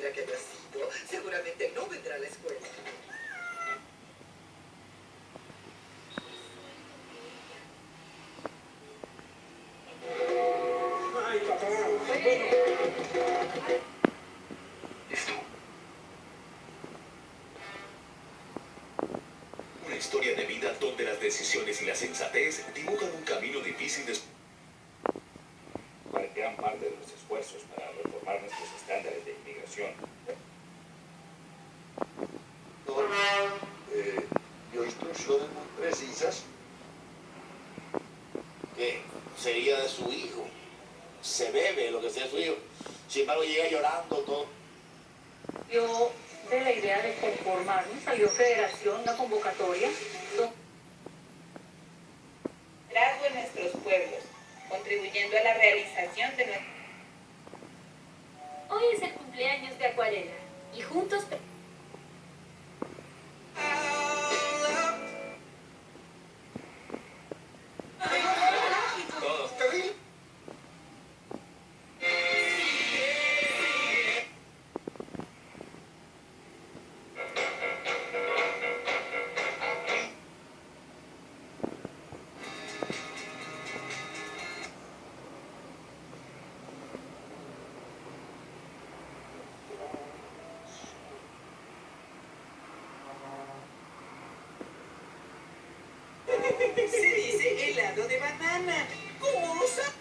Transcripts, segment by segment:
quiera que haya sido, seguramente no vendrá a la escuela. Ay, papá. Esto. Una historia de vida donde las decisiones y la sensatez dibujan un camino difícil de... Gran parte de los esfuerzos para reformar nuestros estándares de inmigración. Dio instrucciones muy precisas. Que sería de su hijo. Se bebe lo que sea su hijo. Sin embargo, llega llorando todo. Yo de la idea de conformarnos, salió Federación, una convocatoria. Liderazgo en nuestros pueblos, contribuyendo a la realización de nuestro... Hoy es el cumpleaños de Acuarela y juntos... Se dice helado de banana. ¿Cómo lo sabes?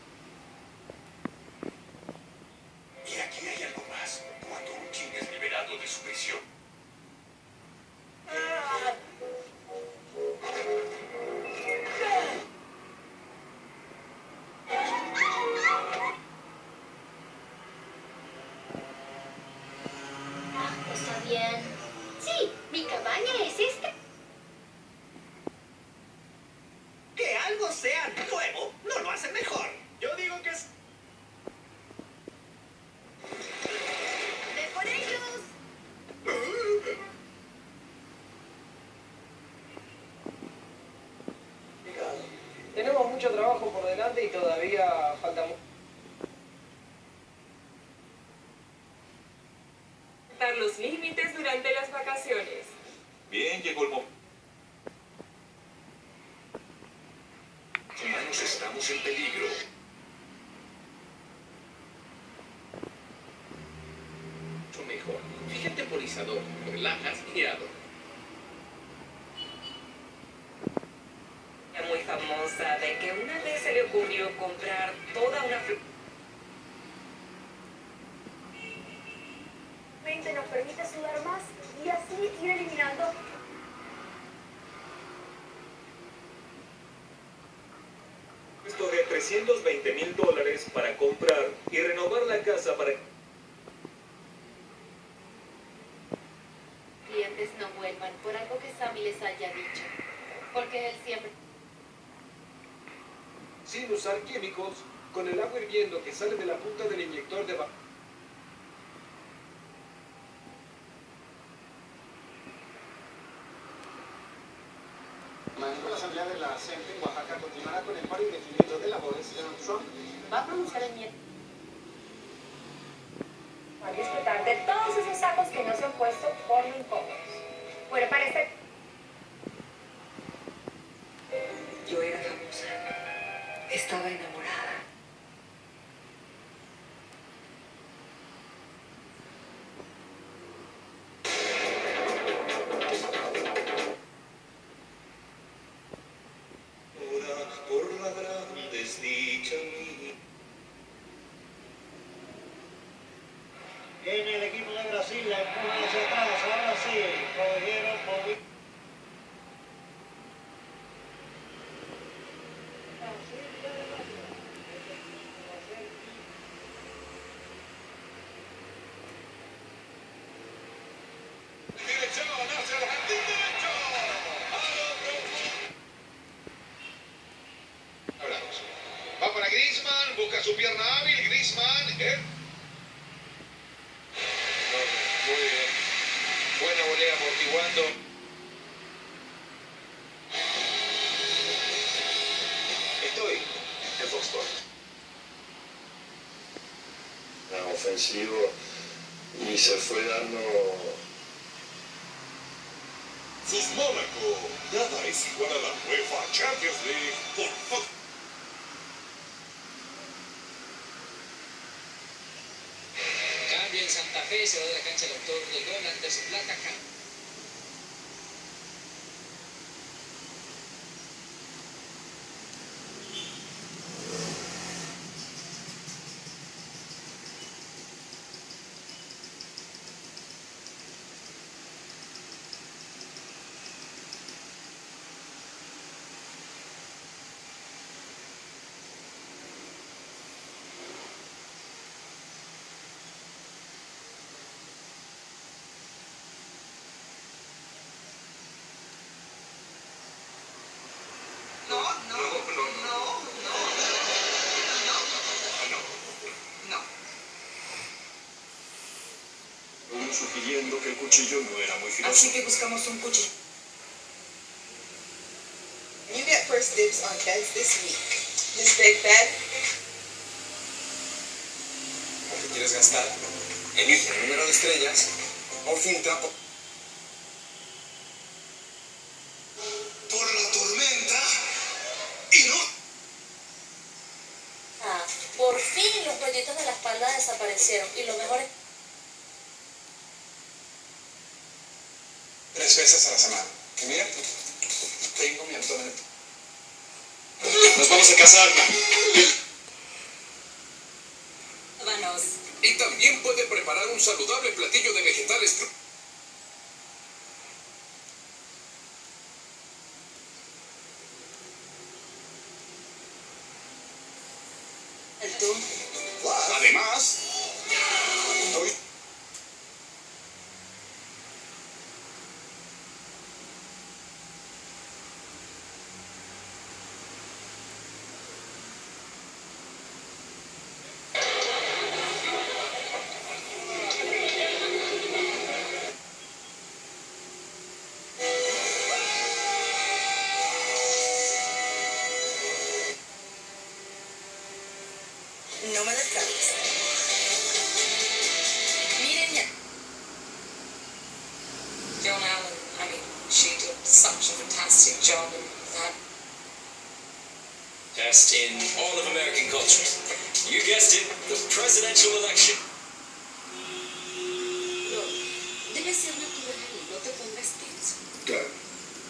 Y aquí hay algo más. Cuando un King es liberado de su prisión. Está bien. Sí, mi cabaña es esta. Que algo sea nuevo no lo hace mejor. Yo digo que es... ¡Ve por ellos! Tenemos mucho trabajo por delante y todavía falta mucho. Los límites durante las vacaciones. Bien, llegó el momento. Humanos, estamos en peligro. Mucho mejor. Fíjate temporizador, relajas y adoro. Muy famosa de que una vez se le ocurrió comprar toda una... Nos permite sudar más y así ir eliminando. Esto de $320,000 para comprar y renovar la casa para... Clientes no vuelvan por algo que Sammy les haya dicho. Porque él siempre... Sin usar químicos, con el agua hirviendo que sale de la punta del inyector de vapor. La asamblea de la CENTE en Oaxaca continuará con el paro indefinido de labores. Trump va a pronunciar el miedo. A disfrutar de todos esos sacos que no se han puesto por lo incómodos. Bueno, parece... Yo era famosa. Estaba enamorada. Por la gran desdicha mía. Viene el equipo de Brasil, la empuja hacia atrás, ahora sí, cogieron por... Dirección hacia el jardín derecho. Va para Griezmann, busca su pierna hábil, Griezmann. Muy bien. Buena volea amortiguando. Estoy en Fox Sports. ofensivo y y se fue dando... Mónaco, nada es igual a la UEFA Champions League por Fox. Cambio en Santa Fe, se va de la cancha el autor del gol ante su placa. Sugiriendo que el cuchillo no era muy filoso. Así que buscamos un cuchillo. You get first dibs on beds this week. This big bed. ¿Qué quieres gastar? Elige el número de estrellas o filtra por la tormenta y no. Por fin los rollitos de la espalda desaparecieron y lo mejor es 3 veces a la semana. Y mira, tengo mi Antonio. Nos vamos a casar. Vámonos. Y también puede preparar un saludable platillo de vegetales. Además, No me descartes. Miren ya. Joan Allen, I mean, she did such a fantastic job in that. Test in all of American culture. You guessed it, the presidential election. No, debe ser natural, no te pongas tenso. Claro.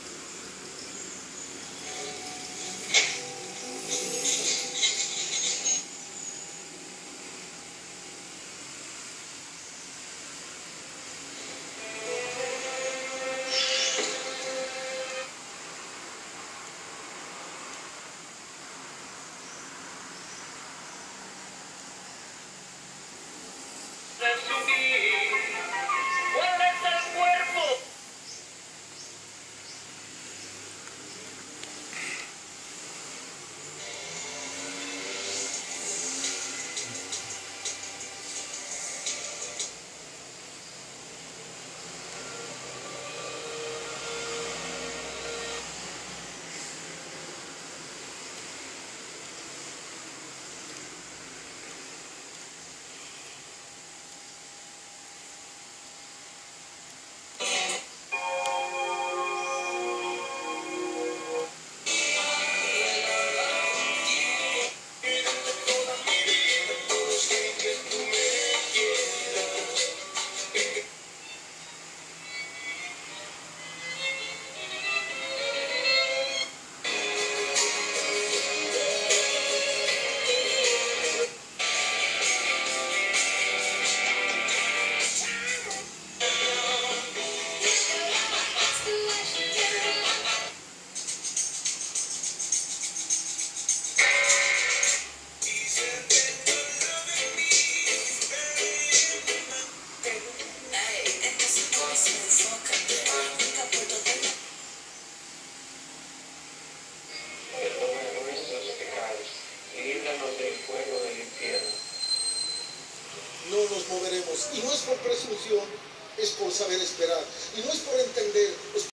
No nos moveremos, y no es por presunción, es por saber esperar, y no es por entender, es